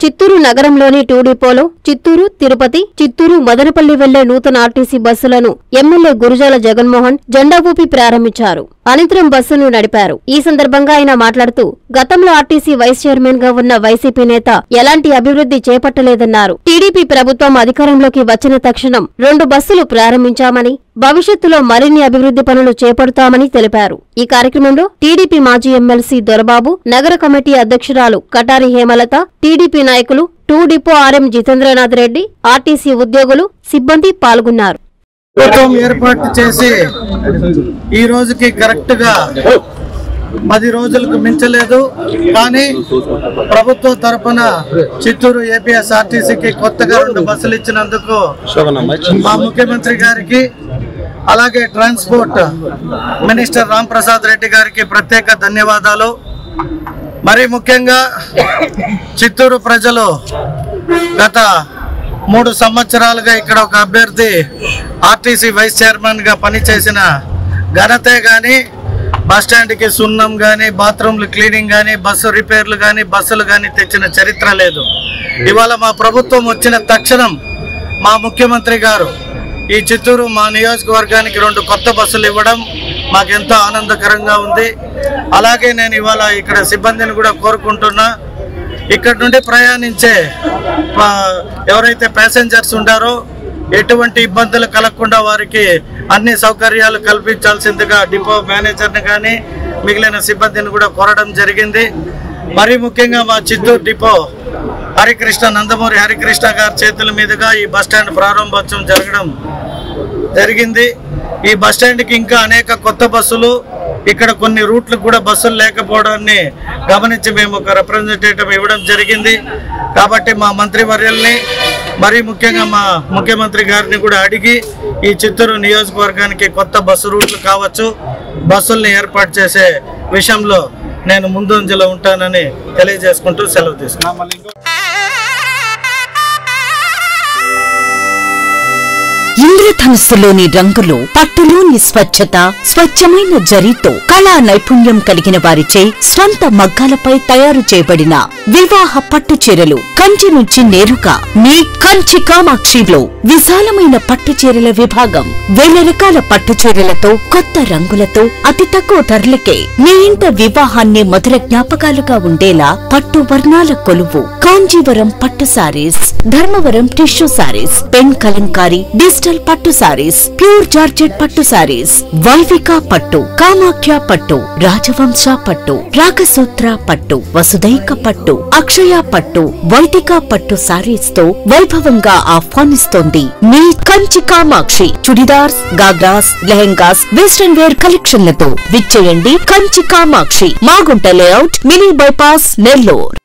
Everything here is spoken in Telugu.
చిత్తూరు నగరంలోని 2 డిపోలో చిత్తూరు, తిరుపతి, చిత్తూరు, మదనపల్లి వెళ్లే నూతన ఆర్టీసీ బస్సులను ఎమ్మెల్యే గురజాల జగన్మోహన్ జెండా ఊపి ప్రారంభించారు. అనంతరం బస్సును నడిపారు. ఈ సందర్భంగా ఆయన మాట్లాడుతూ గతంలో ఆర్టీసీ వైస్ చైర్మన్ గా ఉన్న వైసీపీ నేత ఎలాంటి అభివృద్ధి చేపట్టలేదన్నారు. టీడీపీ ప్రభుత్వం అధికారంలోకి వచ్చిన తక్షణం 2 బస్సులు ప్రారంభించామని, భవిష్యత్తులో మరిన్ని అభివృద్ధి పనులు చేపడతామని తెలిపారు. ఈ కార్యక్రమంలో టీడీపీ మాజీ ఎమ్మెల్సీ దొరబాబు, నగర కమిటీ అధ్యక్షురాలు కటారి హేమలత, టీడీపీ నాయకులు, 2 depot RM Jitendranath Reddy, RTC ఉద్యోగులు, సిబ్బంది పాల్గొన్నారు. ప్రభుత్వం ఏర్పాటు చేసి ఈ రోజుకి కరెక్ట్ గా 10 రోజులకు మించలేదు. కానీ ప్రభుత్వం తరఫున చిత్తూరు ఏపీఎస్ ఆర్టీసీకి కొత్తగా 2 బస్సులు ఇచ్చినందుకు మా ముఖ్యమంత్రి గారికి, అలాగే ట్రాన్స్పోర్ట్ మినిస్టర్ రాంప్రసాద్ రెడ్డి గారికి ప్రత్యేక ధన్యవాదాలు. మరి ముఖ్యంగా చిత్తూరు ప్రజలు గత 3 సంవత్సరాలుగా ఇక్కడ ఒక అభ్యర్థి ఆర్టీసీ వైస్ చైర్మన్ గా పనిచేసిన ఘనతే గాని, బస్టాండ్కి సున్నం గాని, బాత్రూమ్లు క్లీనింగ్ గాని, బస్సు రిపేర్లు గాని, బస్సులు గాని తెచ్చిన చరిత్ర లేదు. ఇవాళ మా ప్రభుత్వం వచ్చిన తక్షణం మా ముఖ్యమంత్రి గారు ఈ చిత్తూరు మా నియోజకవర్గానికి 2 కొత్త బస్సులు ఇవ్వడం మాకెంతో ఆనందకరంగా ఉంది. అలాగే నేను ఇవాళ ఇక్కడ సిబ్బందిని కూడా కోరుకుంటున్నా, ఇక్కడ నుండి ప్రయాణించే ఎవరైతే ప్యాసింజర్స్ ఉంటారో ఎటువంటి ఇబ్బందులు కలగకుండా వారికి అన్ని సౌకర్యాలు కల్పించాల్సిందిగా డిపో మేనేజర్ని కానీ మిగిలిన సిబ్బందిని కూడా కోరడం జరిగింది. మరీ ముఖ్యంగా మా చిత్తూరు డిపో నందమూరి హరికృష్ణ గారి చేతుల మీదుగా ఈ బస్టాండ్ ప్రారంభోత్సవం జరగడం జరిగింది. ఈ బస్టాండ్కి ఇంకా అనేక కొత్త బస్సులు, ఇక్కడ కొన్ని రూట్లకు కూడా బస్సులు లేకపోవడాన్ని గమనించి మేము ఒక రిప్రజెంటేటివ్ ఇవ్వడం జరిగింది. కాబట్టి మా మంత్రివర్యుల్ని, మరీ ముఖ్యంగా మా ముఖ్యమంత్రి గారిని కూడా అడిగి ఈ చిత్తూరు నియోజకవర్గానికి కొత్త బస్సు రూట్లు కావచ్చు, బస్సుల్ని ఏర్పాటు చేసే విషయంలో నేను ముందంజలో ఉంటానని తెలియజేసుకుంటూ సెలవు తీసుకున్నాను. ఇంద్రధనుస్సులోని రంగులు, పట్టులోని స్వచ్ఛత, స్వచ్ఛమైన జరీతో కళా నైపుణ్యం కలిగిన వారిచే స్వంత మగ్గాలపై తయారు చేయబడిన వివాహ పట్టు చీరలు కంచి నుంచి నేరుగా మీ కంచి కామాక్షిలో విశాలమైన పట్టు చీరల విభాగం. 1000 రకాల పట్టు చీరలతో, కొత్త రంగులతో, అతి తక్కువ ధరలకే మీ ఇంట వివాహాన్ని మధుర జ్ఞాపకాలుగా ఉండేలా పట్టు వర్ణాల కొలువు కాంజీవరం పట్టు sarees, Dharmavaram tissue sarees, pen Kalamkari digital పట్టు సారీస్, ప్యూర్ జార్జెట్ పట్టు సారీస్, వైవిక పట్టు, కామాఖ్య పట్టు, రాజవంశ పట్టు, రాగసూత్ర పట్టు, వసుదైక పట్టు, అక్షయ పట్టు, వైదిక పట్టు సారీస్ తో వైభవంగా ఆహ్వానిస్తోంది మీ కంచి కామాక్షి. చుడిదార్స్, గాగ్రాస్, లెహెంగాస్, వెస్టర్న్ వేర్ కలెక్షన్లతో విచ్చేయండి Kanchi Kamakshi, Magunta layout, mini bypass, Nellore.